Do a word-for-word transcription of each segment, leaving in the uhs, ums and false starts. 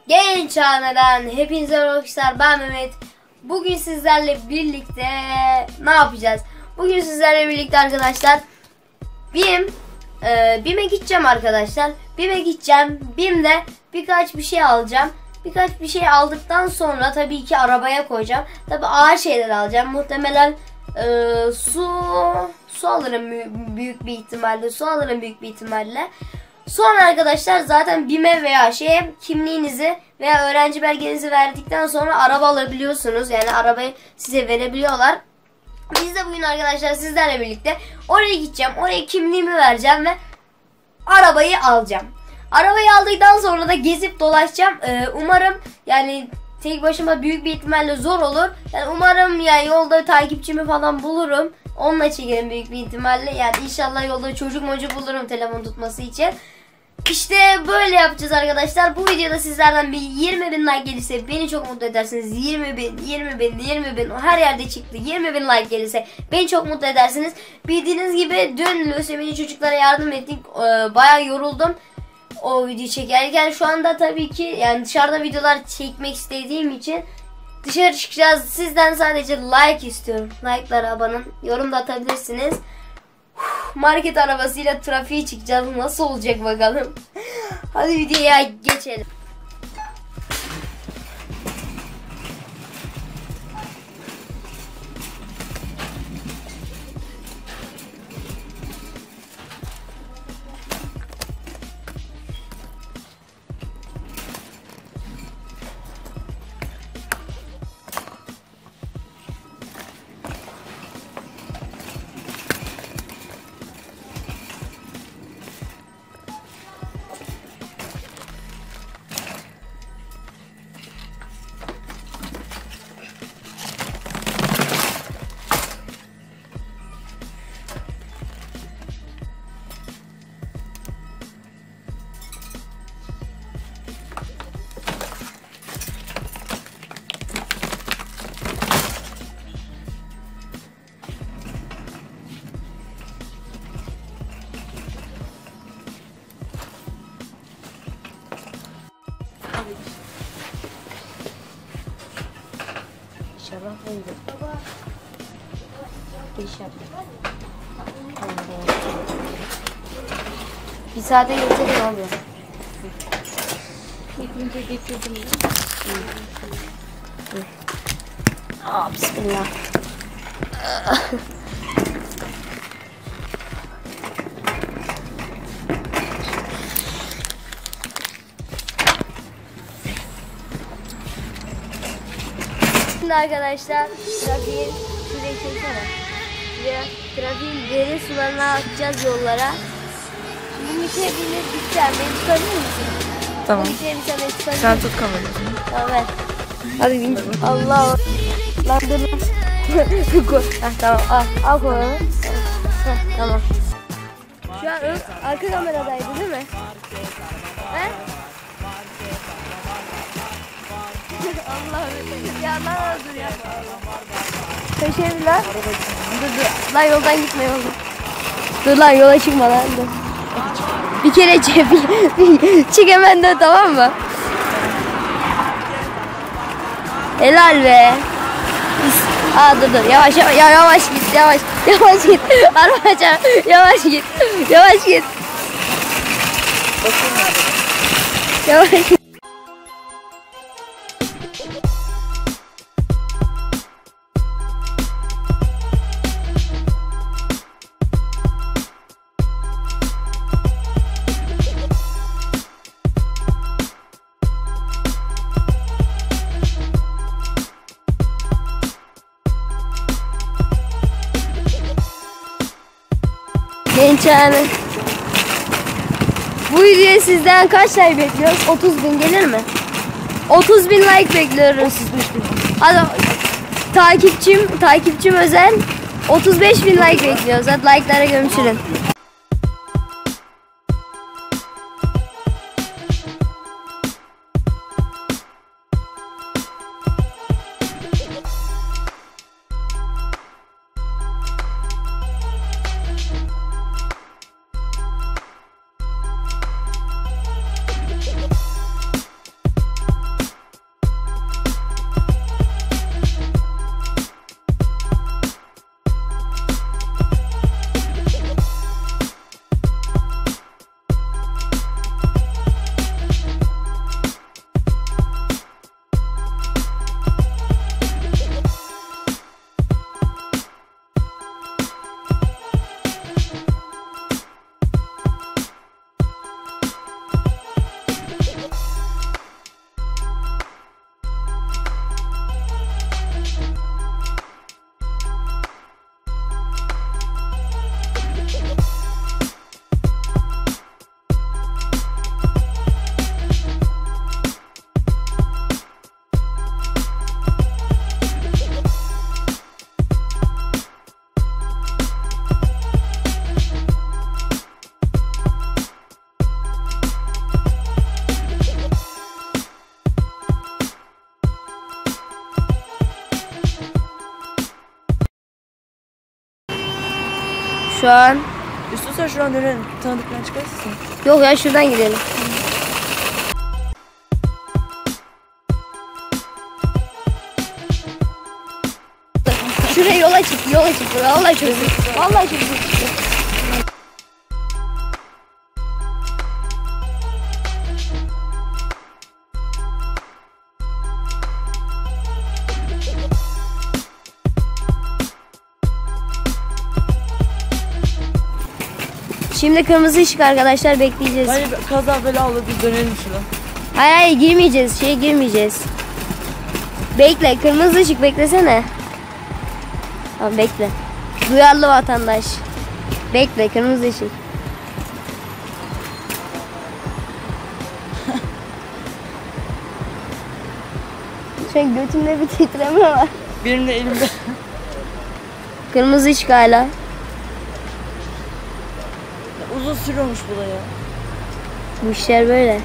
Genç Hane'den hepinize merhabalar, ben Mehmet. Bugün sizlerle birlikte ne yapacağız? Bugün sizlerle birlikte arkadaşlar BİM e, BİM'e gideceğim arkadaşlar. BİM'e gideceğim. BİM'de birkaç bir şey alacağım. Birkaç bir şey aldıktan sonra tabii ki arabaya koyacağım. Tabii ağır şeyler alacağım. Muhtemelen e, su su alırım büyük bir ihtimalle. Su alırım büyük bir ihtimalle. Sonra arkadaşlar zaten BİM'e veya şeye kimliğinizi veya öğrenci belgenizi verdikten sonra araba alabiliyorsunuz. Yani arabayı size verebiliyorlar. Biz de bugün arkadaşlar sizlerle birlikte oraya gideceğim. Oraya kimliğimi vereceğim ve arabayı alacağım. Arabayı aldıktan sonra da gezip dolaşacağım. Ee, umarım yani tek başıma büyük bir ihtimalle zor olur. Yani umarım yani yolda takipçimi falan bulurum. Onunla çekerim büyük bir ihtimalle. Yani inşallah yolda çocuk mocu bulurum telefon tutması için. İşte böyle yapacağız arkadaşlar. Bu videoda sizlerden bir yirmi bin like gelirse beni çok mutlu edersiniz. yirmi bin, yirmi bin, yirmi bin her yerde çıktı. yirmi bin like gelirse beni çok mutlu edersiniz. Bildiğiniz gibi dün lösemili çocuklara yardım ettik. Ee, bayağı yoruldum o videoyu çekerken. Şu anda tabii ki yani dışarıda videolar çekmek istediğim için dışarı çıkacağız. Sizden sadece like istiyorum. Like'lara abone, yorum da atabilirsiniz. Market arabasıyla trafiğe çıkacağız. Nasıl olacak bakalım. Hadi videoya geçelim. İnşallah buydu. İnşallah. Bir saate geçelim ne oluyor? Yeterince getirdim. Aa, bismillah. Şimdi arkadaşlar trafiğin şurayı çeksene. Biraz trafiğin derin sularına atacağız yollara. Şimdi bir şey bilir gideceğim. Beni tutabilir misin? Tamam. Bir şey beni tutabilir. Sen tut kamerasını. Tamam ver. Hadi bin. Allah. Lan dur lan. Koy. Heh, tamam al. Al koyalım. Heh, tamam. Şu an ön, arka kameradaydı değil mi? He? Allah'ım ya lan dur ya. Kaçayım lan. Dur dur. Lan yoldan gitme yoldan. Dur lan yola çıkma lan. Dur. Bir kere çek. Çık hemen de tamam mı? Helal be. Aa dur dur yavaş yavaş yavaş git yavaş yavaş git. Arabacı yavaş git. Yavaş git. Yavaş git. Genç yani. Bu videoya sizden kaç like bekliyoruz? otuz bin gelir mi? otuz bin like bekliyoruz. Hadi takipçim, takipçim özel otuz beş bin like bekliyoruz. Hadi like'lara gömçürün. şu an. İstiyorsan şuradan dönelim. Tanıdıklarını çıkarsın. Yok ya, şuradan gidelim. Şuraya yola çık, yola çık. Vallahi çok güzel. Vallahi çok güzel. Şimdi kırmızı ışık arkadaşlar, bekleyeceğiz. Bence kaza bela olur, biz dönelim şuradan. Hayır hayır, girmeyeceğiz, şeye girmeyeceğiz. Bekle, kırmızı ışık, beklesene. Tamam, bekle. Duyarlı vatandaş. Bekle, kırmızı ışık. Şu an götümde bir titreme var. Benim de elimde. Kırmızı ışık hala. Uzun sürüyormuş bu da ya. Bu işler böyle.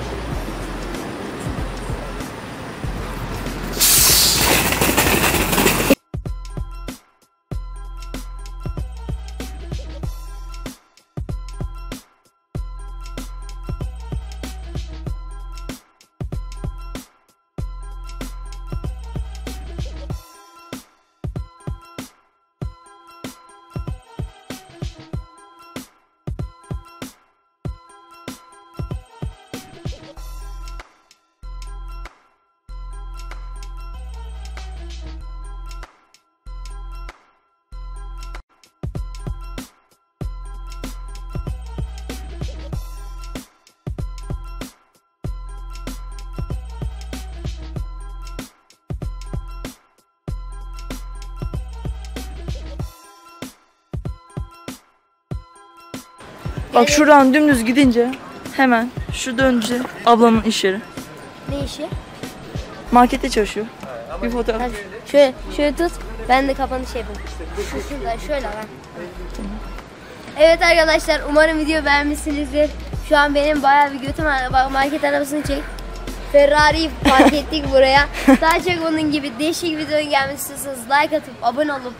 Bak şuradan dümdüz gidince hemen şu dönünce ablamın iş yeri. Ne işi? Markette çalışıyor. Bir fotoğraf. Hadi, şöyle, şöyle tut. Ben de kapanış yapayım. Şu şuradan şöyle ben. Evet arkadaşlar, umarım video beğenmişsinizdir. Şu an benim bayağı bir götüm var. Bak, market arabasını çek. Ferrari'yi park ettik buraya. Daha çok bunun gibi değişik videonun gelmesi istiyorsanız like atıp abone olup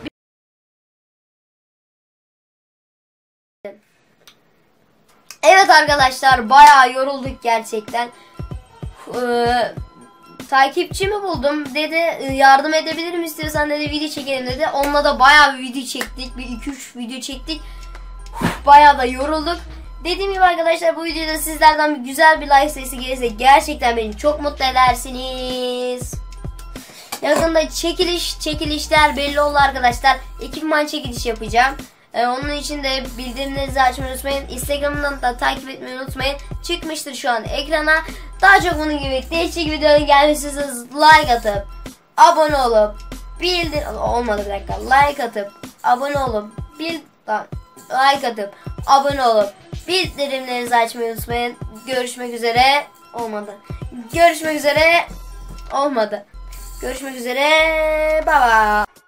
Evet arkadaşlar, bayağı yorulduk gerçekten. Ee, takipçi mi buldum dedi, yardım edebilirim istiyorsan dedi, video çekelim dedi. Onunla da bayağı bir video çektik, bir iki üç video çektik. Uf, bayağı da yorulduk. Dediğim gibi arkadaşlar, bu videoda sizlerden bir güzel bir like sayısı gelirse gerçekten beni çok mutlu edersiniz. Yakında çekiliş çekilişler belli oldu arkadaşlar. Ekipman çekiliş yapacağım. Ee, onun için de bildirimlerinizi açmayı unutmayın. Instagram'dan da takip etmeyi unutmayın. Çıkmıştır şu an ekrana. Daha çok bunun gibi değişik videoların gelmesi istiyorsanız like atıp abone olup bildir olmadı bir dakika like atıp abone olup bil like atıp abone olup bildirimlerinizi açmayı unutmayın. Görüşmek üzere. Olmadı. Görüşmek üzere. Olmadı. Görüşmek üzere. Bye bye.